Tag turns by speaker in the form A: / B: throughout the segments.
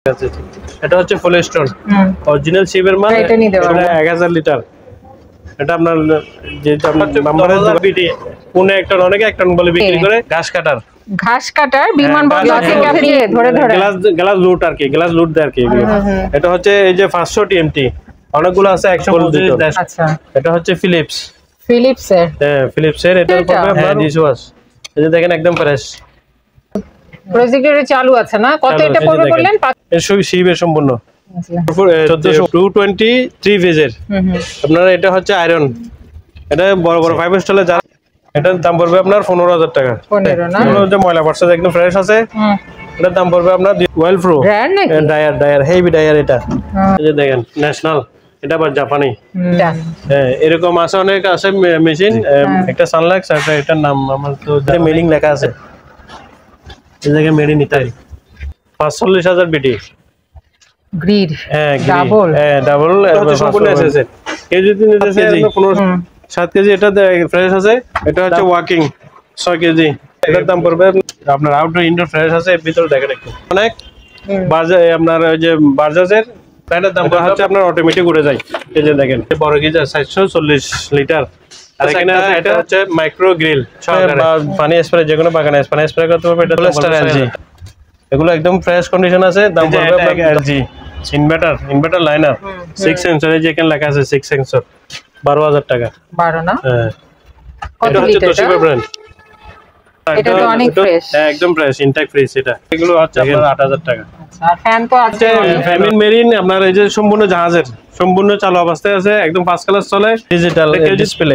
A: এটা হচ্ছে ফুল stone original শিপের মাল। এটা 1000 লিটার। এটা আপনার যে নাম্বারের বিটি কোনে একটা অনেকে একটা বলে বিক্রি করে ঘাস কাটার বিমানবন্দর থেকে আপনি ধরে গ্লাস লুট আর কি, গ্লাস লুট দেয় আর কি। এটা হচ্ছে এই যে 500 টিএমটি, অনেকগুলো আছে 150। আচ্ছা, এটা হচ্ছে ফিলিপসের। হ্যাঁ, ফিলিপসের। এটা পড়বে আপনার ডিশওয়াশ। এই যে দেখেন একদম ফ্রেশ।
B: প্রজেক্টরে চালু আছে না? কত এটা পড়বে বললেন?
A: এর সবই শিপের সম্পূর্ণ 223 ভেজের। আপনার এটা হচ্ছে আয়রন। এটা বড় বড় 5 স্টারে যা, এটার দাম পড়বে আপনার 15000 টাকা। 15 না? যে ময়লা পড়ছে একদম ফ্রেশ আছে। এটার দাম পড়বে আপনার well pro dryer heavy dryer. এটা এই যে দেখেন ন্যাশনাল, এটা আবার জাপানি। হ্যাঁ, এরকম আছে অনেক আছে মেশিন। একটা সানলাক্স, এটার নাম আমার তো মেলিং লেখা আছে। এই জায়গায় মেড ইন ইতালি। 45000 বিটি
B: গ্রিড।
A: হ্যাঁ, ডাবল। হ্যাঁ, ডাবল সম্পূর্ণ এসেছে। কেজি যদি নিতে চাই 7 কেজি। এটা ফ্রেশ আছে। এটা হচ্ছে ওয়াকিং 6 কেজি। এটার দাম পড়বে আপনার আউটডোর ইনডোর ফ্রেশ আছে। এর ভিতরে দেখেন একটু অনেক বাজাজ আপনার ওই যে বাজাজের এটার দাম হচ্ছে আপনার অটোমেটিক উড়ে যায়। এই যে দেখেন বড় গিজার 740 লিটার। আর এখানে এটা হচ্ছে মাইক্রো গ্রিল পানি স্প্রে, যে কোনো বাগানে পানি স্প্রে করতে পারবে। এটা স্টার এলজি। এগুলো একদম ফ্রেশ কন্ডিশন আছে। দাম পড়বে আপনার এলজি ইনভার্টার লাইনার 6 সেন্সর। এই যে এখানে লেখা আছে 6 সেন্সর, 12000 টাকা। 12 না? হ্যাঁ, এটা হচ্ছে তোশিবা ব্র্যান্ড।
B: এটা তো অনেক ফ্রেশ।
A: হ্যাঁ, একদম ফ্রেশ ইনটেক ফ্রিজ। এটা এগুলো হচ্ছে আপনার 8000 টাকা।
B: আচ্ছা, আর ফ্যান তো আছে।
A: ফ্যামিন মেরিন আপনার এই যে সম্পূর্ণ জাহাজের সম্পূর্ণ চালু অবস্থায় আছে। একদম ফার্স্ট ক্লাস চলে। Digital display.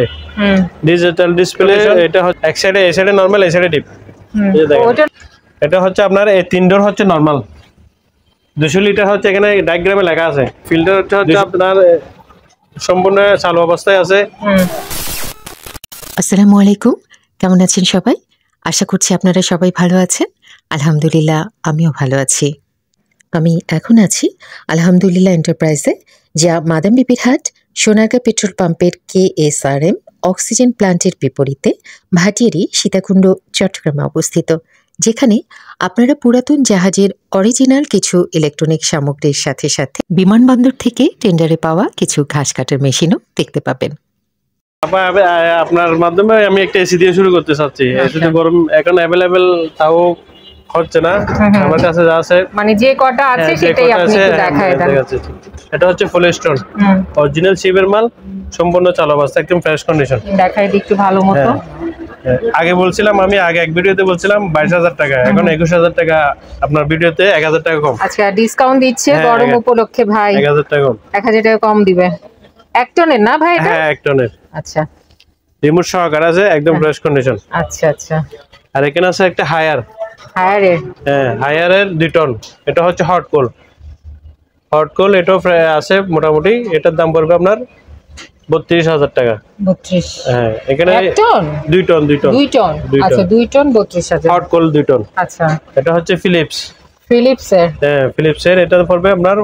A: এটা হচ্ছে এক সাইডে, এই সাইডে নরমাল, এই সাইডে ডিপ। এটা হচ্ছে আপনার এই 3 ডোর হচ্ছে নরমাল 200 লিটার হচ্ছে। এখানে ডায়াগ্রামে লেখা আছে। ফিল্টার হচ্ছে আপনার সম্পূর্ণ চালু অবস্থায় আছে।
C: আসসালামু আলাইকুম, কেমন আছেন সবাই? আশা করছি আপনারা সবাই ভালো আছেন। আলহামদুলিল্লাহ, আমিও ভালো আছি। আমি এখন আছি আলহামদুলিল্লাহ এন্টারপ্রাইজে, যা মাদাম বিবির হাট সোনারগাঁ পেট্রোল পাম্পের KSRM অক্সিজেন প্ল্যান্টের বিপরীতে ভাটিয়ারি সীতাকুণ্ড চট্টগ্রামে অবস্থিত, যেখানে আপনারা পুরাতন জাহাজের অরিজিনাল কিছু ইলেকট্রনিক সামগ্রীর সাথে সাথে বিমানবন্দর থেকে টেন্ডারে পাওয়া কিছু ঘাস কাটার মেশিনও দেখতে পাবেন।
A: আপনার মাধ্যমে আমি একটা এসি দিয়ে শুরু করতে চাচ্ছি। এসি তো গরম এখন অ্যাভেলেবেল তাও হচ্ছে না। আমার কাছে যা আছে
B: মানে যে কটা আছে সেটাই আপনি একটু দেখায় দেন।
A: এটা হচ্ছে ফুল স্টোন অরিজিনাল শিপের মাল, সম্পূর্ণ চালু অবস্থা, একদম ফ্রেশ কন্ডিশন।
B: দেখাই দিই একটু ভালো মতো।
A: আগে বলছিলাম আমি এক ভিডিওতে বলছিলাম 22000 টাকা, এখন 21000 টাকা। আপনার ভিডিওতে 1000 টাকা কম।
B: আচ্ছা, ডিসকাউন্ট দিচ্ছে গরম উপলক্ষে ভাই।
A: 1000 টাকা কম।
B: 1000 টাকা কম দিবে। 1 টনের না ভাই এটা?
A: হ্যাঁ, 1 টনের।
B: আচ্ছা,
A: রিমোট সহকারে আছে, একদম ফ্রেশ কন্ডিশন।
B: আচ্ছা আচ্ছা।
A: আর এখানে আছে একটা হায়ারের। হ্যাঁ, হায়ারের 2 টন। এটা হচ্ছে হট কোল। এটাও আছে মোটামুটি। এটার দাম পড়বে আপনার 32000 টাকা। 32? হ্যাঁ, এখানে
B: 1 টন
A: 2 টন। 2 টন।
B: আচ্ছা, 2 টন 32000।
A: হট কোল 2 টন।
B: আচ্ছা,
A: এটা হচ্ছে
B: ফিলিপসের।
A: হ্যাঁ, ফিলিপসের। এটা পড়বে আপনার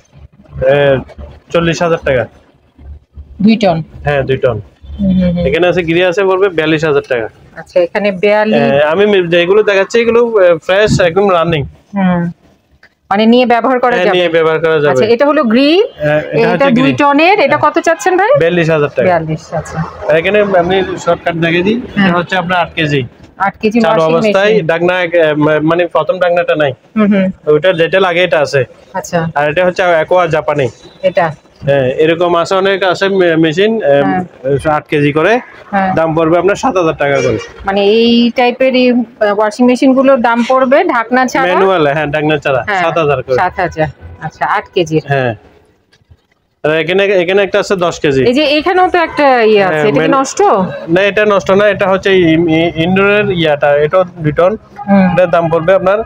A: 40000 টাকা।
B: 2 টন?
A: হ্যাঁ, 2 টন। এখানে আছে গিরি আছে, পড়বে 42000 টাকা।
B: আচ্ছা, এখানে 42।
A: আমি যেগুলো দেখাচ্ছি এগুলো ফ্রেশ একদম রানিং।
B: মানে নিয়ে ব্যবহার করা যাবে। আচ্ছা, এটা হলো গ্রিল। এটা 2 টনের। এটা কত চাচ্ছেন ভাই?
A: 42000 টাকা।
B: 42। আচ্ছা,
A: এখানে আমি শর্টকাট দেখিয়ে দিই। এটা হচ্ছে আপনার 8 কেজি।
B: 8 কেজি
A: চালু অবস্থায়। ডাকনা মানে প্রথম ডাকনাটা নাই, ওইটা যেটা লাগে এটা আছে।
B: আচ্ছা,
A: আর এটা হচ্ছে অ্যাকোয়া জাপানি।
B: এটা
A: হ্যাঁ, এরকম আছে অনেক আছে মেশিন 8 কেজি করে। দাম পড়বে আপনার 7000 টাকা করে।
B: মানে এই টাইপের ওয়াশিং মেশিন গুলোর দাম পড়বে ঢাকনা ছাড়া,
A: ম্যানুয়াল। হ্যাঁ, ঢাকনা ছাড়া 7000 করে।
B: 7000। আচ্ছা, 8 কেজি।
A: হ্যাঁ, আর এখানে একটা আছে 10 কেজি।
B: এই যে এখানেও তো একটা আছে, এটা কি নষ্ট?
A: না, এটা নষ্ট না। এটা হচ্ছে ইনডোরের ইয়াটা। এটা 2 টন। এটার দাম পড়বে আপনার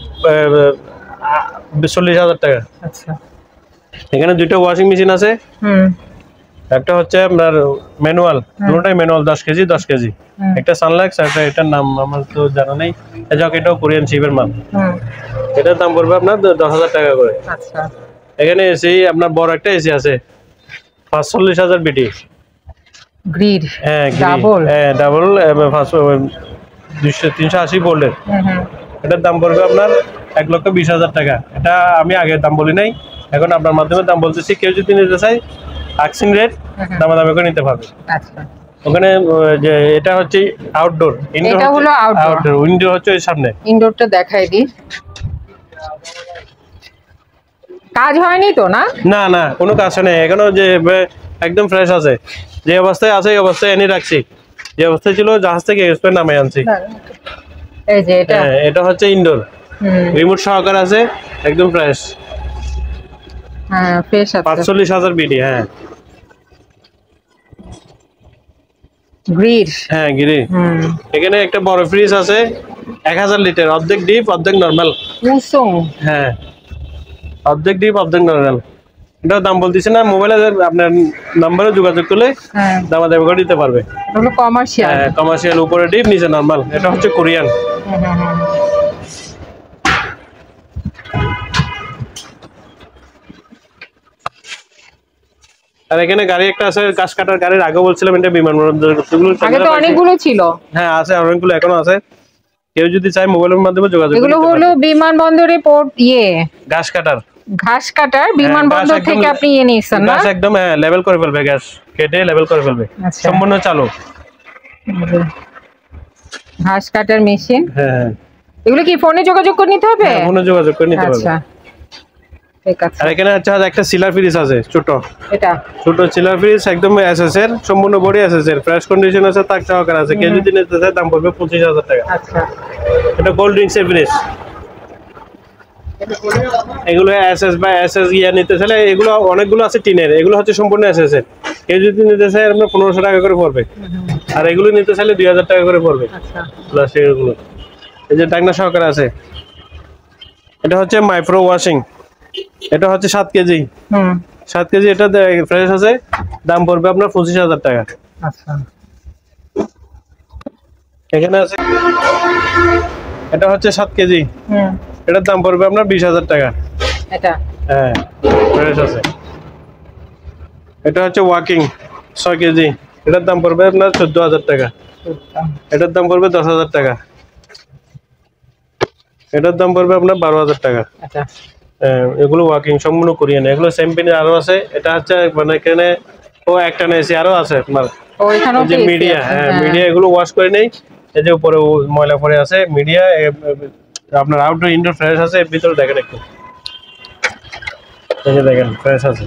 A: 40000 টাকা।
B: আচ্ছা,
A: এখানে 2টা ওয়াশিং মেশিন আছে। একটা হচ্ছে আপনার ম্যানুয়াল, দুটোটাই ম্যানুয়াল, 10 কেজি 10 কেজি। একটা সানলাক্স, এটার নাম আমার তো জানা নেই। এটাও কোরিয়ান শিপের মাল। এটার দাম পড়বে আপনার 10000 টাকা করে।
B: আচ্ছা,
A: এখানে এসি আপনার বড় একটা এসি আছে 45000 বিটি
B: গ্রিড।
A: হ্যাঁ, ডাবল। 380 ভোল্টের। এটার দাম পড়বে আপনার 1,20,000 টাকা। এটা আমি আগে দাম বলি নাই, এখন আপনার মাধ্যমে দাম বলতেছি। কেউ যদি নিতে চায় আক্সিন রেট দামাদামি করে নিতে পারবে।
B: আচ্ছা,
A: ওখানে যে এটা হচ্ছে আউটডোর,
B: এটা হলো
A: আউটডোর, উইন্ডো হচ্ছে ওই সামনে।
B: ইনডোরটা দেখাই দিই। কাজ হয়নি তো? না
A: না না, কোনো কাজ নেই এখনো, যে একদম ফ্রেশ আছে, যে অবস্থায় আছে এই অবস্থায় এনে রাখছি, যে অবস্থায় ছিল জাহাজ থেকে এক্সপোর্ট নামে আনছি।
B: এই যে এটা,
A: এটা হচ্ছে ইনডোর, রিমোট সহকারে আছে, একদম ফ্রেশ।
B: হ্যাঁ ফ্রেশ আছে।
A: 45,000 বিডি। হ্যাঁ
B: গ্রিল,
A: হ্যাঁ গিরি। এখানে একটা বড় ফ্রিজ আছে 1000 লিটার, অর্ধেক ডিপ অর্ধেক নরমাল। হ্যাঁ অর্ধেক ডিপ অর্ধেক নরমাল। এটা দাম বলতেছি না, মোবাইলে আপনার নাম্বারে যোগাযোগ করলে দামাদামি করে দিতে পারবে।
B: হলো কমার্শিয়াল,
A: হ্যাঁ কমার্শিয়াল, উপরে ডিপ নিচে নরমাল। এটা হচ্ছে কোরিয়ান। আর এখানে গাড়ি একটা আছে, গাছ কাটার গাড়ির, আগে বলছিলাম এটা বিমানবন্দর।
B: আগে তো অনেকগুলো ছিল।
A: হ্যাঁ আছে, অনেকগুলো এখনো আছে। কেউ যদি চায় মোবাইলের মাধ্যমে যোগাযোগ করতে পারবে।
B: এগুলো হলো বিমানবন্দরে পোর্ট
A: ঘাস কাটার
B: বিমানবন্দর থেকে আপনি নিয়েছেন না?
A: ঘাস একদম লেভেল করে ফেলবে, ঘাস কেটে লেভেল করে ফেলবে, সম্পূর্ণ চালু।
B: ঘাস কাটার মেশিন।
A: হ্যাঁ
B: এগুলো কি ফোনে যোগাযোগ করে নিতে হবে?
A: হ্যাঁ ফোনে যোগাযোগ করে নিতে পারবে।
B: আচ্ছা ঠিক আছে।
A: আর এখানে একটা সিলার ফ্রিজ আছে ছোট,
B: এটা
A: ছোট সিলার ফ্রিজ, একদম এসএস এর, সম্পূর্ণ বডি এসএস এর, ফ্রেশ কন্ডিশন আছে, তাক সহকার আছে। কেউ যদি নিতে চায় দাম পড়বে 25,000 টাকা।
B: আচ্ছা,
A: এটা কোল্ড ড্রিঙ্কস এর ফ্রিজ। এগুলো এসএস বা এসএস নিতে চাইলে এগুলো অনেকগুলো আছে টিনের, এগুলো হচ্ছে সম্পূর্ণ এসএস এর। কেউ যদি নিতে চায় আপনার 1500 টাকা করে পড়বে, আর এগুলো নিতে চাইলে 2000 টাকা করে পড়বে।
B: আচ্ছা
A: প্লাস্টিক এগুলো। এই যে টাকনা সহকার আছে, এটা হচ্ছে মাইক্রো ওয়াশিং। এটা হচ্ছে 7 কেজি। 7 কেজি, এটা ফ্রেশ আছে, দাম পড়বে আপনার 25,000 টাকা।
B: আচ্ছা,
A: এখানে আছে, এটা হচ্ছে 7 কেজি, এটার দাম পড়বে আপনার 20,000 টাকা।
B: এটা
A: হ্যাঁ ফ্রেশ আছে। এটা হচ্ছে ওয়াকিং 6 কেজি, এটার দাম পড়বে আপনার 14,000 টাকা। এটার দাম পড়বে 10,000 টাকা। এটার দাম পড়বে আপনার 12,000 টাকা।
B: আচ্ছা,
A: এগুলো ওয়াকিং, সম্পূর্ণ কোরিয়ান। এগুলো সেম পিনের আরো আছে। এটা হচ্ছে মানে এখানে একটা এসি আরো আছে আপনার, যে মিডিয়া। হ্যাঁ মিডিয়া, এগুলো ওয়াশ করে নেই। এই যে উপরে ময়লা পড়ে আছে মিডিয়া, আপনার আউটডোর ইনডোর ফ্রেশ আছে। এর ভিতরে দেখেন একটু, এই যে দেখেন ফ্রেশ আছে,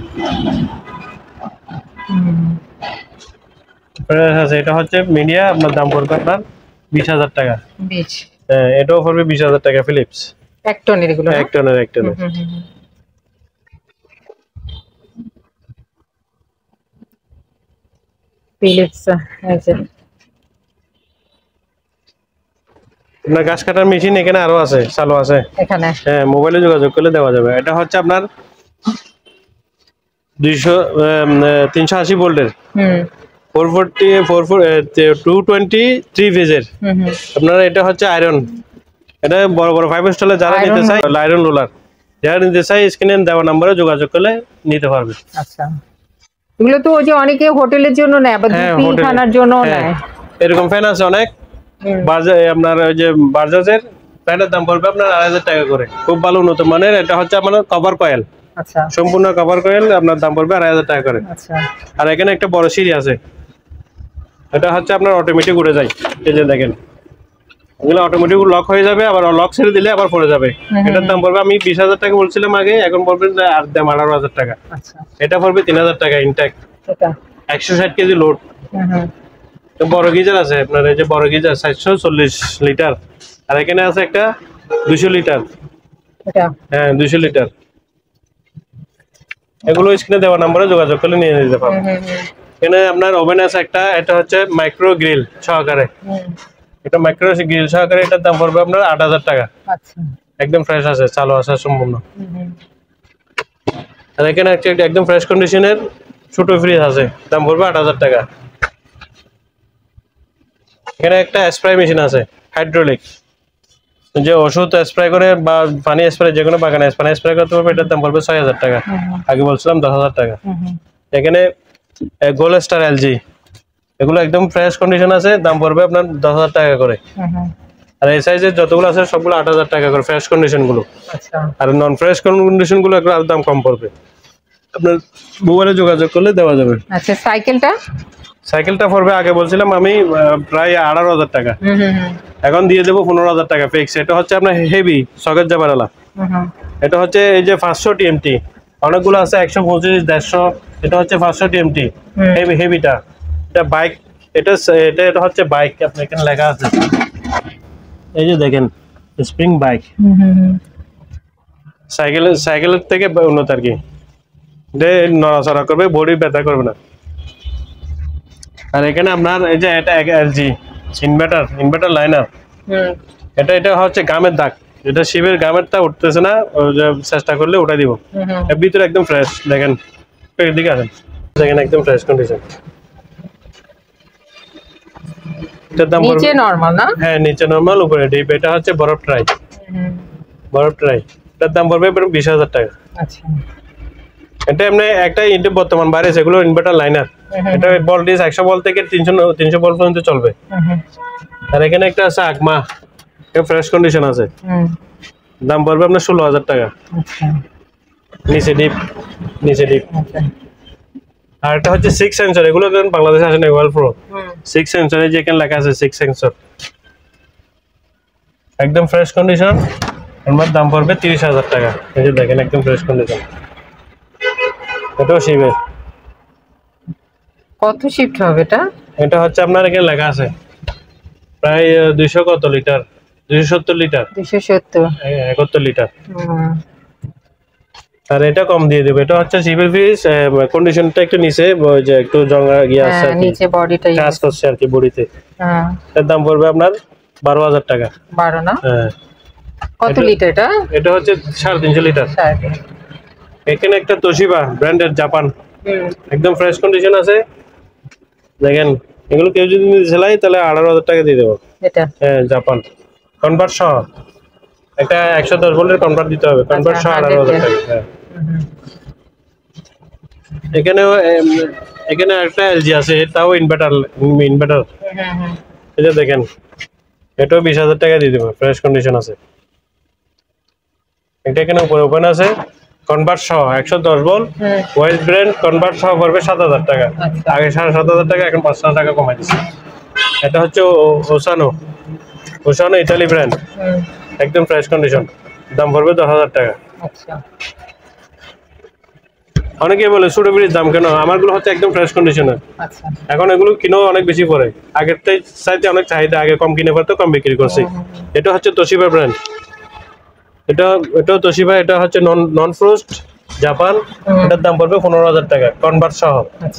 A: ফ্রেশ আছে। এটা হচ্ছে মিডিয়া, আপনার দাম পড়বে আপনার 20,000 টাকা। হ্যাঁ এটাও পড়বে 20,000 টাকা। ফিলিপস
B: এক টনের, এগুলো
A: এক টনের।
B: ফিলিপস।
A: আপনার গাছ কাটার মেশিন এখানে আরো আছে, চালু আছে
B: এখানে।
A: হ্যাঁ মোবাইলে যোগাযোগ করলে দেওয়া যাবে। এটা হচ্ছে আপনার 380 ভোল্টের, 223 ফেজের। আপনারা এটা হচ্ছে আয়রন। এটা বড় বড় 5 স্টারে যারা নিতে চায়, আয়রন রোলার যারা নিতে চায়, স্ক্রিনে দেওয়া নম্বরে যোগাযোগ করলে নিতে পারবে।
B: আচ্ছা, এগুলো তো ওই যে অনেকে হোটেলের জন্য নেয় বা খানার জন্য নেয়।
A: এরকম ফ্যান আছে অনেক। আপনার ওই যে বাজাজের ফ্যানের দাম পড়বে আপনার 2,500 টাকা করে, খুব ভালো উন্নত মানের। এটা হচ্ছে আপনার কভার কয়েল।
B: আচ্ছা,
A: সম্পূর্ণ কভার কয়েল, আপনার দাম পড়বে 2,500 টাকা করে।
B: আচ্ছা,
A: আর এখানে একটা বড় সিঁড়ি আছে, এটা হচ্ছে আপনার অটোমেটিক উঠে যায়। এই যে দেখেন, এগুলো অটোমেটিক লক হয়ে যাবে, আবার লক ছেড়ে দিলে আবার পড়ে যাবে। এটার দাম পড়বে, আমি 20,000 টাকা বলছিলাম আগে, এখন পড়বে আর দাম 18,000 টাকা। এটা পড়বে 3,000 টাকা ইনটেক। 160 KG load. বড় গিজার আছে আপনার, এই যে বড় গিজার 740 লিটার। আর এখানে আছে একটা 200 লিটার। হ্যাঁ 200 লিটার। এগুলো স্ক্রিনে দেওয়া নম্বরে যোগাযোগ করলে নিয়ে নিতে পারবেন। এখানে আপনার ওভেন আছে একটা, এটা হচ্ছে মাইক্রো গ্রিল সহকারে। এটা মাইক্রো গ্রিল সহকারে, এটার দাম পড়বে আপনার 8,000 টাকা। একদম ফ্রেশ আছে, চালু আছে সম্পূর্ণ। আর এখানে একদম ফ্রেশ কন্ডিশনের ছোট ফ্রিজ আছে, দাম পড়বে 8,000 টাকা। এখানে একটা স্প্রে মেশিন আছে হাইড্রোলিক, যে ওষুধ স্প্রে করে বা পানি স্প্রে, যে কোনো বাগানে পানি স্প্রে করতে পারবে। এটার দাম পড়বে 6,000 টাকা। আগে বলছিলাম 10,000 টাকা। এখানে গোল্ড স্টার এলজি, এগুলো একদম ফ্রেশ কন্ডিশন আছে, দাম পড়বে আপনার 10,000 টাকা করে। আর এই সাইজের যতগুলো আছে সবগুলো 8000 টাকা করে ফ্রেশ কন্ডিশন গুলো।
B: আচ্ছা,
A: আর নন ফ্রেশ কন্ডিশন গুলো একটু দাম কম পড়বে, আপনার মোবাইলে যোগাযোগ করলে দেওয়া যাবে।
B: আচ্ছা,
A: সাইকেলটা পড়বে আগে বলছিলাম আমি প্রায় 18,000 টাকা, এখন দিয়ে দেবো 15,000 টাকা ফিক্স। এটা হচ্ছে আপনার হেভি সকেট জাবারালা, এটা হচ্ছে এই যে 500 টিএমটি, অনেকগুলো আছে 125, 150, এটা হচ্ছে 500 টিএমটি হেভিটা। এটা বাইক, এটা হচ্ছে বাইক, আপনার এখানে লেখা আছে এই যে দেখেন স্প্রিং বাইক, সাইকেলের থেকে উন্নত আর কি, নড়াচড়া করবে, বডি ব্যথা করবে না। আর এখানে আপনার এই যে এটা এলজি ইনভার্টার লাইনার, এটা হচ্ছে গামের দাগ, এটা শিবের গামের দাগ উঠতেছে না, চেষ্টা করলে উঠাই দিব। এর ভিতরে একদম ফ্রেশ, দেখেন এদিকে আসেন, দেখেন একদম ফ্রেশ কন্ডিশন। এটার দাম
B: নিচে নরমাল না?
A: হ্যাঁ নিচে নরমাল, উপরে ডিপ। এটা হচ্ছে বরফ ট্রাই, এটার দাম পড়বে 20,000 টাকা।
B: আচ্ছা,
A: এটা এমনি একটা বর্তমান বাইরে সেগুলো ইনভার্টার লাইনার, এটা ভোল্টেজ 100 ভোল্ট থেকে 300 ভোল্ট পর্যন্ত চলবে। আর এখানে একটা আছে আকমা, ফ্রেশ কন্ডিশন আছে, দাম পড়বে আপনার 16,000 টাকা। নিচে ডিপ। আর এটা হচ্ছে 6 সেন্সর, এগুলো বাংলাদেশে আসে না, ওয়াল প্রো 6 সেন্সর, এই যে এখানে লেখা আছে 6 সেন্সর, একদম ফ্রেশ কন্ডিশন। আমার দাম পড়বে 30,000 টাকা। এই যে দেখেন একদম ফ্রেশ কন্ডিশন, এটাও শিবে।
B: কত শিফট হবে এটা?
A: এটা হচ্ছে আপনার এখানে লেখা আছে প্রায় 200 কত লিটার, 270 লিটার, 71 লিটার। আর এটা কম দিয়ে দেবে, এটা হচ্ছে শিবের ফ্রিজ, কন্ডিশনটা একটু নিচে, যে একটু জঙ্গা গিয়ে আছে আর কি,
B: নিচে বডিটা
A: কাজ করছে আর কি বডিতে। এর দাম পড়বে আপনার 12,000 টাকা।
B: 12 না?
A: হ্যাঁ।
B: কত লিটার এটা?
A: এটা হচ্ছে 350 লিটার। এখানে একটা তোশিবা ব্র্যান্ডের জাপান, একদম ফ্রেশ কন্ডিশন আছে, দেখেন এগুলো কেউ যদি সেলাই তাহলে 18,000 টাকা দিয়ে দেবো।
B: এটা
A: হ্যাঁ জাপান, কনভার্ট সহ, একটা 110 ভোল্টের কনভার্ট দিতে হবে, কনভার্ট সহ 18,000 টাকা। হ্যাঁ। এখানে একটা এলজি আছে, তাও ইনভার্টার, এই যে দেখেন এটাও 20,000 টাকা দিয়ে দেবো, ফ্রেশ কন্ডিশন আছে। এটা এখানে উপরে ওপেন আছে, কনভার্ট সহ 110 ভোল্ট, ওয়েস্ট ব্র্যান্ড, কনভার্ট সহ পড়বে 7,000 টাকা। আগে 7,500 টাকা, এখন 5,000 টাকা কমাই দিচ্ছে। এটা হচ্ছে ওসানো ইতালি ব্র্যান্ড, একদম ফ্রেশ কন্ডিশন, দাম পড়বে 10,000 টাকা। অনেকে বলে ছোট ফ্রিজের দাম কেন, আমারগুলো হচ্ছে একদম ফ্রেশ কন্ডিশনের। এখন এগুলো কিনেও অনেক বেশি পড়ে, আগের চাইতে অনেক চাহিদা, আগে কম কিনে পড়তো, কম বিক্রি করছি। এটা হচ্ছে তোশিবা ব্র্যান্ড, এটাও তোশিবা, এটা হচ্ছে নন ফ্রোস্ট জাপান, এটার দাম পড়বে 15,000 টাকা কনভার্ট সহ।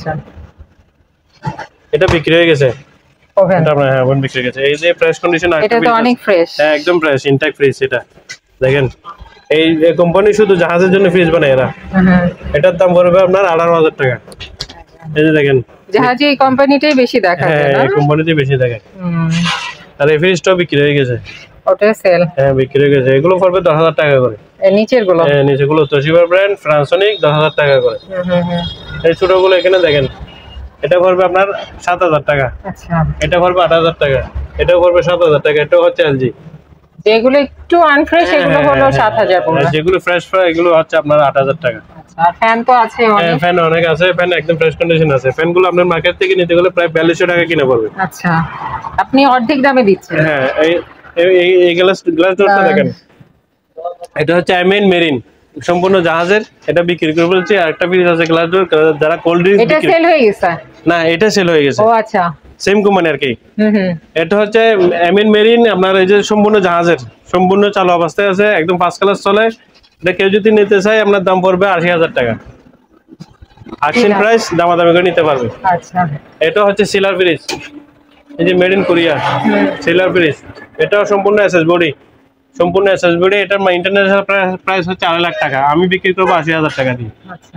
A: এটা বিক্রি হয়ে গেছে, এটা আপনার হ্যাঁ ওভেন বিক্রি হয়ে গেছে। এই যে ফ্রেশ কন্ডিশন,
B: এটা তো অনেক ফ্রেশ,
A: হ্যাঁ একদম ফ্রেশ ইনটেক ফ্রিজ। এটা দেখেন এই কোম্পানি শুধু জাহাজের জন্য ফ্রিজ বানায় এরা, এটার দাম পড়বে আপনার 18,000 টাকা। এই যে দেখেন
B: জাহাজে এই কোম্পানিটাই বেশি দেখা যায়,
A: হ্যাঁ এই কোম্পানিতেই বেশি দেখায়। আর এই ফ্রিজটাও বিক্রি হয়ে গেছে,
B: ওটা সেল,
A: হ্যাঁ বিক্রি হয়ে গেছে। এগুলো পড়বে 10,000 টাকা করে,
B: নিচের গুলো,
A: হ্যাঁ নিচের গুলো তোশিবা ব্র্যান্ড, ফ্রান্সনিক, 10,000 টাকা করে। এই ছোটগুলো এখানে দেখেন, এটা পড়বে আপনার 7,000 টাকা। আচ্ছা, এটা পড়বে 8,000 টাকা, এটা পড়বে 7,000 টাকা। এটা হচ্ছে এলজি,
B: যেগুলো একটু আনফ্রেশ এগুলো হলো 7,000 পড়বে,
A: যেগুলো ফ্রেশ এগুলো হচ্ছে আপনার 8,000 টাকা।
B: আর ফ্যান তো আছে অনেক,
A: ফ্যান অনেক আছে, ফ্যান একদম ফ্রেশ কন্ডিশন আছে। ফ্যানগুলো আপনার মার্কেট থেকে নিতে গেলে প্রায় 4200 টাকা কিনে পড়বে।
B: আচ্ছা, আপনি অর্ধেক দামে দিচ্ছেন।
A: হ্যাঁ এই গ্লাস ডোরটা দেখেন, এটা হচ্ছে আইমেন মেরিন, সম্পূর্ণ জাহাজের। এটা বিক্রি করে বলছি। আরেকটা পিস আছে গ্লাস ডোর, যারা কোল্ড ড্রিঙ্কস,
B: এটা সেল হয়ে গেছে
A: না, এটা সেল হয়ে গেছে।
B: ও আচ্ছা,
A: সেম কোম্পানি আর কি। এটা হচ্ছে আইমেন মেরিন, আপনার এই যে সম্পূর্ণ জাহাজের, সম্পূর্ণ চালু অবস্থায় আছে, একদম ফার্স্ট ক্লাস চলে। এটা কেউ যদি নিতে চায় আপনার দাম পড়বে 80,000 টাকা। আক্সিন প্রাইস, দামাদামি করে নিতে পারবে।
B: আচ্ছা, এটা
A: হচ্ছে সিলার ফ্রিজ, এই যে made in Korea chiller fridge. এটাও সম্পূর্ণ এসএস বডি, সম্পূর্ণ এসএস বডি। এটার ইন্টারন্যাশনাল প্রাইস হচ্ছে 2.5 লাখ টাকা, আমি বিক্রি করবো 80,000 টাকা দিয়ে।
B: আচ্ছা,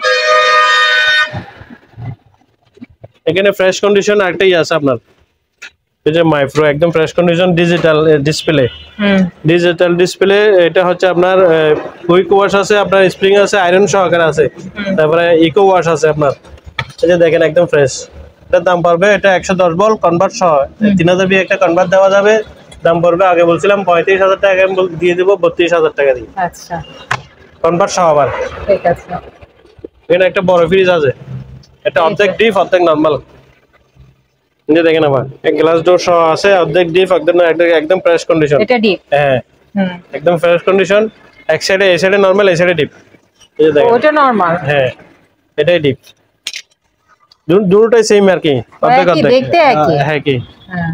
A: এখানে ফ্রেশ কন্ডিশন আরেকটাই আছে আপনার, এই যে মাইক্রো, একদম ফ্রেশ কন্ডিশন, ডিজিটাল ডিসপ্লে। এটা হচ্ছে আপনার কুইক ওয়াশ আছে, আপনার স্প্রিং আছে, আয়রন সহকারে আছে, তারপরে ইকো ওয়াশ আছে আপনার। এই যে দেখেন একদম ফ্রেশ। এটার দাম পারবে, এটা 110 ভোল্ট কনভার্ট সহ, 3000 একটা কনভার্ট দেওয়া যাবে, দাম পড়বে আগে বলছিলাম 35,000 টাকা, আমি দিয়ে দেবো 32,000 টাকা দিয়ে।
B: আচ্ছা
A: কনভার্ট সহ আবার।
B: ঠিক আছে।
A: এখানে একটা বড় ফ্রিজ আছে, এটা অর্ধেক ডিপ অর্ধেক নরমাল। নিয়ে দেখেন আবার এক গ্লাস ডোর সহ আছে, অর্ধেক ডিপ একদম ফ্রেশ কন্ডিশন।
B: এটা ডিপ?
A: হ্যাঁ একদম ফ্রেশ কন্ডিশন। এক সাইডে এই সাইডে নরমাল, এই সাইডে ডিপ। এই যে দেখেন
B: ওটা নরমাল।
A: হ্যাঁ এটাই ডিপ, দুটোটাই সেম আর কি, অর্ধেক অর্ধেক
B: দেখতে একই।
A: হ্যাঁ কি
B: হ্যাঁ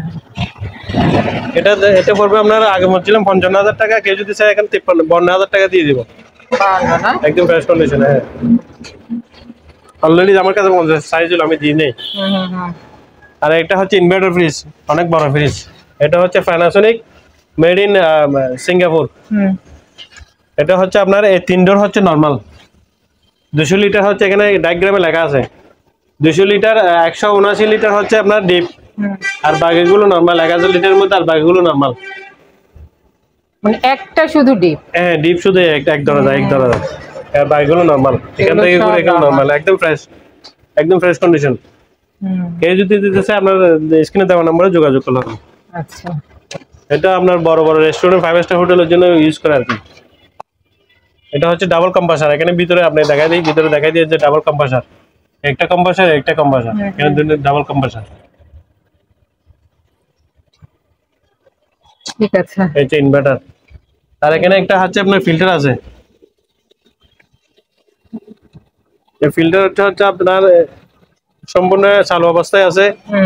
A: এটা পড়বে আপনার আগে বলছিলাম 55,000 টাকা, কেউ যদি চায় এখন 52,000 টাকা দিয়ে দিব। একদম ফ্রেশ কন্ডিশন। হ্যাঁ অলরেডি আমার কাছে সাইজ হলো, আমি দিই নেই। আর এটা হচ্ছে ইনভার্টার ফ্রিজ, অনেক বড় ফ্রিজ। এটা হচ্ছে প্যানাসোনিক, মেড ইন সিঙ্গাপুর। এটা হচ্ছে আপনার এই 3 ডোর হচ্ছে নরমাল, 200 লিটার হচ্ছে, এখানে ডায়াগ্রামে লেখা আছে 200 লিটার, 179 লিটার হচ্ছে আপনার ডিপ, আর বাকিগুলো নরমাল। 1000 লিটারের মধ্যে আর বাকিগুলো নরমাল।
B: মানে একটা শুধু ডিপ?
A: হ্যাঁ ডিপ শুধু এক দরজা, আর বাকিগুলো নরমাল। এখান থেকে ঘুরে এখানে নরমাল, একদম ফ্রেশ কন্ডিশন। কেউ যদি দিতে চায় আপনার স্ক্রিনে দেওয়া নম্বরে যোগাযোগ করলাম।
B: আচ্ছা
A: এটা আপনার বড় বড় রেস্টুরেন্ট, 5 স্টার হোটেলের জন্য ইউজ করে আর কি। এটা হচ্ছে ডাবল কম্প্রেসার। এখানে ভিতরে আপনি দেখাই দিই, ভিতরে দেখাই দিই যে ডাবল কম্প্রেসার, একটা কম্প্রেসার এখানে দুটো ডাবল কম্প্রেসার।
B: ঠিক আছে।
A: এই যে ইনভার্টার, আর এখানে একটা হচ্ছে আপনার ফিল্টার আছে। এই ফিল্টারটা হচ্ছে আপনার সম্পূর্ণ চালু অবস্থায় আছে,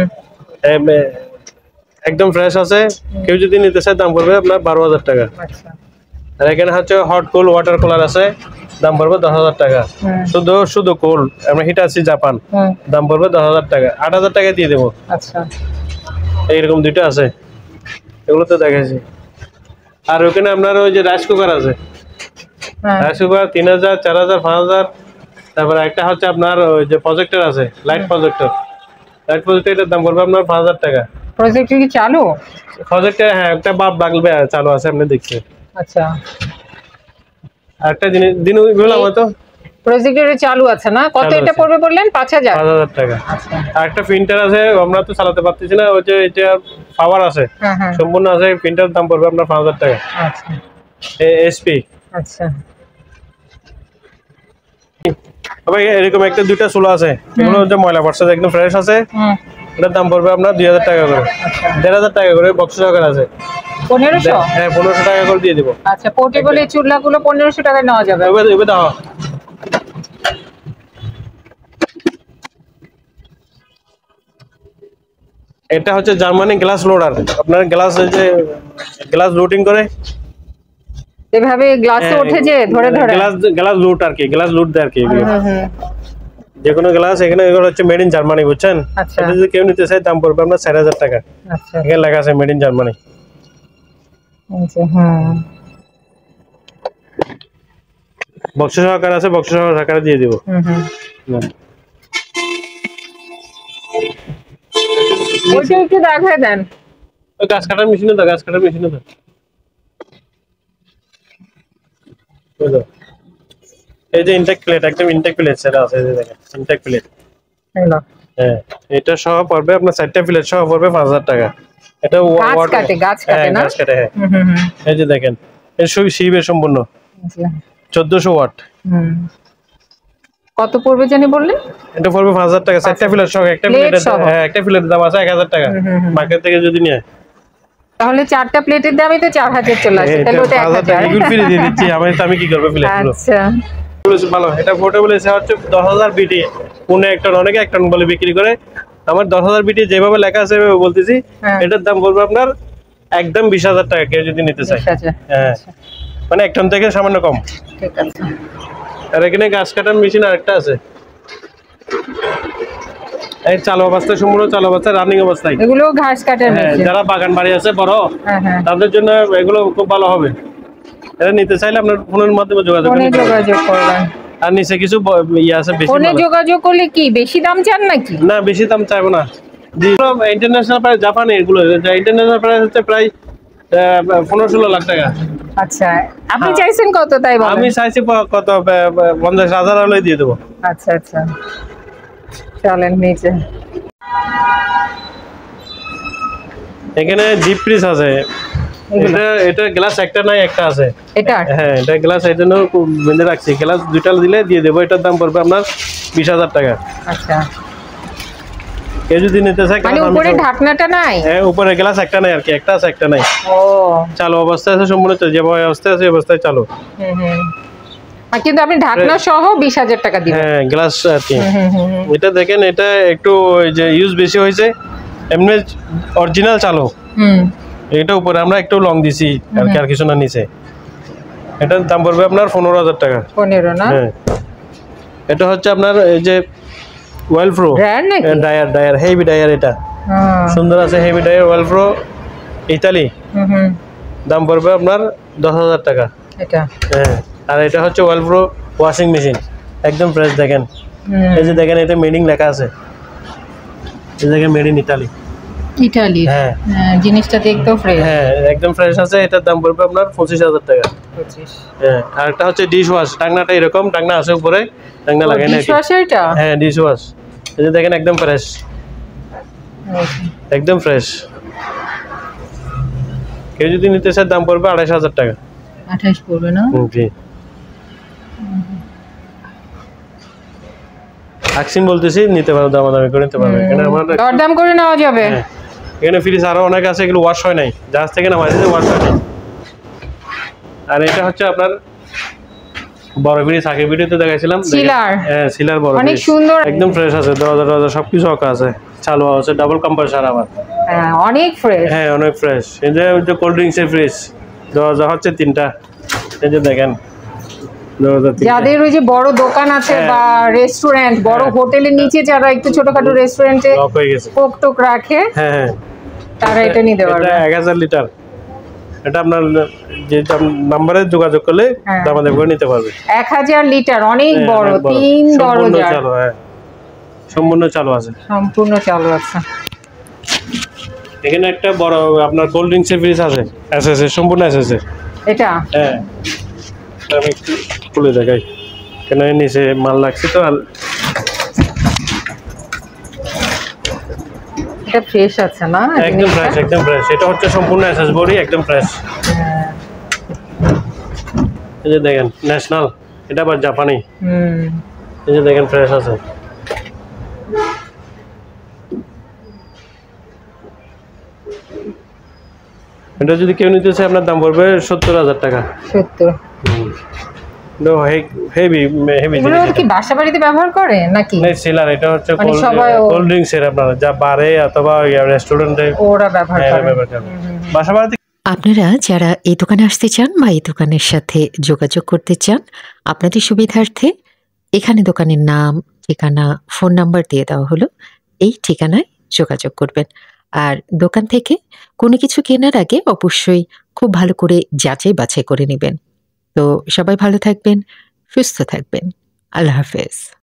A: একদম ফ্রেশ আছে। কেউ যদি নিতে চায় দাম পড়বে আপনার 12,000 টাকা। আর এখানে হচ্ছে হট কুল ওয়াটার কুলার আছে, দাম পড়বে 10,000 টাকা। শুধু কুল, আমরা হিটাচি জাপান, দাম পড়বে 10,000 টাকা। 8,000 টাকা দিয়ে দেবো।
B: আচ্ছা
A: এইরকম দুইটা আছে, এগুলো তো দেখাইছি। আর ওখানে আপনার ওই যে রাইস কুকার আছে, রাইস কুকার 3,000, 4,000, 5,000। তারপরে একটা হচ্ছে আপনার ওই যে প্রজেক্টর আছে, লাইট প্রজেক্টর, এটার দাম পড়বে আপনার 5,000 টাকা।
B: প্রজেক্টর কি চালু?
A: প্রজেক্টর হ্যাঁ একটা বাল্ব লাগবে, চালু আছে, আপনি দেখছেন।
B: আচ্ছা
A: আরেকটা জিনিস দিন বললাম তো,
B: প্রজেক্টরে চালু আছে না? কত এটা পড়বে বললেন? 5,000
A: টাকা। আর একটা প্রিন্টার আছে, আমরা তো চালাতে পারতেছি না, ওই যে এটা পাওয়ার আছে সম্পূর্ণ আছে, প্রিন্টার দাম পড়বে আপনার 5,000 টাকা।
B: আচ্ছা
A: এসপি।
B: আচ্ছা
A: ভাই এরকম একটা দুইটা চুলা আছে, এগুলো হচ্ছে ময়লা পড়ছে, একদম ফ্রেশ আছে। এটার দাম পড়বে আপনার 2,000 টাকা করে, 1,500 টাকা করে। বক্স সহকারে আছে
B: 1500।
A: হ্যাঁ 1500 টাকা করে দিয়ে দিব।
B: আচ্ছা পোর্টেবল এই চুলাগুলো 1500 টাকায় নেওয়া যাবে?
A: এবার দাও। এটা হচ্ছে জার্মানি গ্লাস লোডার, আপনার গ্লাস যে গ্লাস লোডিং করে
B: এভাবে গ্লাসে ওঠে যে ধরে
A: গ্লাস লুট আর কি, গ্লাস লুট দেয় আর কি। যে কোনো গ্লাস এখানে, এগুলো হচ্ছে মেড ইন জার্মানি, বুঝছেন? এটা যদি কেউ নিতে চায় দাম পড়বে আপনার 4,000 টাকা।
B: আচ্ছা
A: এখানে লেখা আছে মেড ইন জার্মানি।
B: আচ্ছা হ্যাঁ
A: বক্স সহকারে আছে, বক্স সহকারে দিয়ে দিব।
B: ওইটা একটু দেখায় দেন।
A: ওই গাছ কাটার মেশিনে দাও, গাছ কাটার মেশিনে দাও। এই যে ইনটেক প্লেট, একদম ইনটেক প্লেট সেটা আছে, এই যে দেখেন ইনটেক প্লেট। হ্যাঁ এটা সহ পড়বে আপনার 4টা প্লেট সহ পড়বে 5,000 টাকা। এটা
B: গাছ কাটে না?
A: গাছ কাটে হ্যাঁ। এই যে দেখেন এই শিবের সম্পূর্ণ 1400 ওয়াট।
B: কত পড়বে জানি বললেন?
A: এটা পড়বে 5,000 টাকা, 4টা প্লেট সহ। একটা প্লেট হ্যাঁ একটা প্লেটের দাম আছে 1,000 টাকা মার্কেট থেকে যদি নিয়ে।
B: তাহলে 4টা প্লেটের দামই তো 4,000 চলে আসে, তাহলে ওটা 1,000
A: এগুলো ফ্রি দিয়ে দিচ্ছি। আমি কি করব প্লেটগুলো?
B: আচ্ছা
A: ভালো। এটা পোর্টেবল এসে হচ্ছে 10,000 বিটি, পুনে এক টন, অনেকে 1 টন বলে বিক্রি করে। আমার 10,000 বিটি যেভাবে লেখা আছে সেভাবে বলতেছি। এটার দাম পড়বে আপনার একদম 20,000 টাকা, কেউ যদি নিতে চায়। হ্যাঁ মানে 1 টন থেকে সামান্য কম।
B: ঠিক আছে।
A: আর এখানে গাছ কাটার মেশিন আরেকটা আছে, এই চালু অবস্থায়, সম্পূর্ণ চালু অবস্থায়, রানিং অবস্থায়।
B: এগুলো ঘাস কাটার মেশিন।
A: যারা বাগান বাড়ি আছে বড়, তাদের জন্য এগুলো খুব ভালো হবে। এটা নিতে চাইলে আপনার ফোনের মাধ্যমে যোগাযোগ
B: করবেন।
A: আর নিচে কিছু ইয়ে আছে, বেশি
B: ফোনে যোগাযোগ করলে কি বেশি দাম চান নাকি?
A: না বেশি দাম চাইবো না। ইন্টারন্যাশনাল প্রাইস জাপানি, এগুলো ইন্টারন্যাশনাল প্রাইস হচ্ছে প্রায় 15-16 লাখ টাকা।
B: আচ্ছা আপনি চাইছেন কত তাই বলেন?
A: আমি চাইছি কত 50,000 হলে দিয়ে দেবো।
B: আচ্ছা আচ্ছা চলেন নিচে।
A: এখানে ডিপ ফ্রিজ আছে, এটা গ্লাস একটা নাই, একটা আছে
B: এটা।
A: হ্যাঁ, এটা গ্লাস এই জন্য বেঁধে রাখছি। গ্লাস দুইটা দিলে দিয়ে দেবো। এটার দাম পড়বে আপনার 20,000 টাকা।
B: আচ্ছা,
A: কেউ যদি নিতে চায়,
B: মানে উপরে ঢাকনাটা নাই?
A: হ্যাঁ, উপরে গ্লাস একটা নাই আর কি, একটা আছে একটা নাই।
B: ও,
A: চালু অবস্থায় আছে সম্পূর্ণ, যে অবস্থায় আছে অবস্থায় চালু।
B: কিন্তু আপনি ঢাকনা সহ 20,000 টাকা দিবেন।
A: হ্যাঁ, গ্লাস আর কি। এটা দেখেন, এটা একটু ওই যে ইউজ বেশি হয়েছে, এমনি অরিজিনাল চালু। এটা উপরে আমরা একটু লং দিছি আর কি, আর কিছু না নিচে। এটার দাম পড়বে আপনার 15,000 টাকা।
B: 15 না?
A: হ্যাঁ, এটা হচ্ছে আপনার এই যে well pro dryer, heavy dryer. এটা সুন্দর আছে, heavy dryer well pro Italy. দাম পড়বে আপনার 10,000 টাকা
B: এটা।
A: হ্যাঁ, আর এটা হচ্ছে ওয়েল প্রো ওয়াশিং মেশিন, একদম ফ্রেশ। দেখেন, এই যে দেখেন, এটা মেডিং লেখা আছে, এই দেখেন মেড ইন ইতালি।
B: ইতালি।
A: হ্যাঁ,
B: জিনিসটা দেখতেও ফ্রেশ।
A: হ্যাঁ, একদম ফ্রেশ আছে। এটার দাম পড়বে আপনার 25,000 টাকা।
B: 25।
A: হ্যাঁ, আর একটা হচ্ছে ডিশ ওয়াশ। টাংনাটা এরকম টাংনা আছে উপরে, টাংনা লাগাই না।
B: ডিশ ওয়াশ এটা?
A: হ্যাঁ, ডিশ ওয়াশ। এই যে দেখেন, একদম ফ্রেশ, একদম ফ্রেশ। কেউ যদি নিতে চায়, দাম পড়বে 28,000 টাকা।
B: 28 পড়বে না?
A: জি। আকসিম বলতেছি, নিতে পারো, দামাদামি করে নিতে পারবে। এখানে আমার
B: দরদাম করে নেওয়া যাবে।
A: এখানে ফ্রিজ আরো অনেক আছে, এগুলো ওয়াশ হয় নাই, জাহাজ থেকে নামাইছে, ওয়াশ হয় নাই। আর এটা হচ্ছে আপনার বড় ফ্রিজ, আগের ভিডিওতে দেখাইছিলাম।
B: সিলার।
A: হ্যাঁ, সিলার বড়,
B: অনেক সুন্দর,
A: একদম ফ্রেশ আছে। দরজা সবকিছু ওকে আছে, চালু আছে, ডাবল কম্প্রেসার আবার।
B: হ্যাঁ, অনেক ফ্রেশ।
A: হ্যাঁ, অনেক ফ্রেশ। এই যে কোল্ড ড্রিঙ্কস এর ফ্রিজ, দরজা হচ্ছে 3টা। এই যে দেখেন,
B: যাদের ওই যে বড় দোকান আছে বা রেস্টুরেন্ট, বড় হোটেলের নিচে যারা একটু ছোটখাটো রেস্টুরেন্টে কোক টোক রাখে,
A: হ্যাঁ,
B: তারা এটা নিতে পারবে।
A: এটা 1000 লিটার। এটা আপনার যে নাম্বারে যোগাযোগ করলে দামাদামি করে নিতে পারবে।
B: 1000 লিটার, অনেক বড়, 3 দরজা।
A: হ্যাঁ, সম্পূর্ণ চালু আছে।
B: সম্পূর্ণ চালু আছে।
A: এখানে একটা বড় আপনার কোল্ড ড্রিঙ্কস এর ফ্রিজ আছে, এসএস এর, সম্পূর্ণ এসএস এর।
B: এটা?
A: হ্যাঁ, আমি একটু খুলে দেখাই, কেন নিচে মাল লাগছে তো।
B: এটা ফ্রেশ আছে না?
A: একদম ফ্রেশ, একদম ফ্রেশ। এটা হচ্ছে সম্পূর্ণ এসএস বডি, একদম ফ্রেশ। এই যে দেখেন, ন্যাশনাল। এটা আবার জাপানি। এই যে দেখেন, ফ্রেশ আছে। এটা যদি কেউ নিতে চায়, আপনার দাম পড়বে 70,000 টাকা।
B: 70?
A: No, heavy heavy.
B: এগুলো কি বাসা বাড়িতে ব্যবহার করে নাকি?
A: না, সিলার। এটা হচ্ছে কোল্ড ড্রিঙ্কস এর, আপনারা যা বারে অথবা রেস্টুরেন্টে
B: ওরা ব্যবহার করে।
A: বাসা বাড়িতে।
C: আপনারা যারা এই দোকানে আসতে চান বা এই দোকানের সাথে যোগাযোগ করতে চান, আপনাদের সুবিধার্থে এখানে দোকানের নাম, ঠিকানা, ফোন নাম্বার দিয়ে দেওয়া হলো। এই ঠিকানায় যোগাযোগ করবেন। আর দোকান থেকে কোনো কিছু কেনার আগে অবশ্যই খুব ভালো করে যাচাই বাছাই করে নেবেন। তো সবাই ভালো থাকবেন, সুস্থ থাকবেন। আল্লাহ হাফেজ।